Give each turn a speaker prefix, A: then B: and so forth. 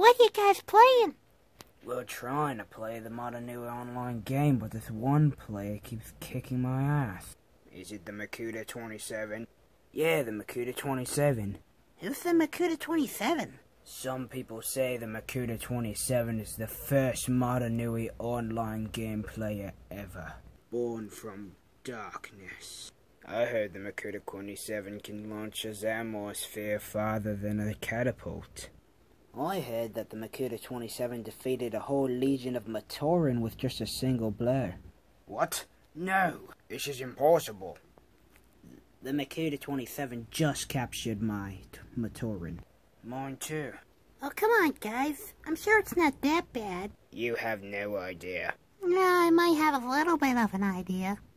A: What are you guys playing?
B: We're trying to play the Motunui online game, but this one player keeps kicking my ass. Is it the Makuta 27? Yeah, the Makuta 27.
A: Who's the Makuta 27?
B: Some people say the Makuta 27 is the first Motunui online game player ever. Born from darkness. I heard the Makuta 27 can launch a Zamor sphere farther than a catapult. I heard that the Makuta 27 defeated a whole legion of Matoran with just a single blow. What? No, this is impossible. The Makuta 27 just captured my Matoran. Mine too.
A: Oh, come on, guys. I'm sure it's not that bad.
B: You have no idea.
A: No, I might have a little bit of an idea.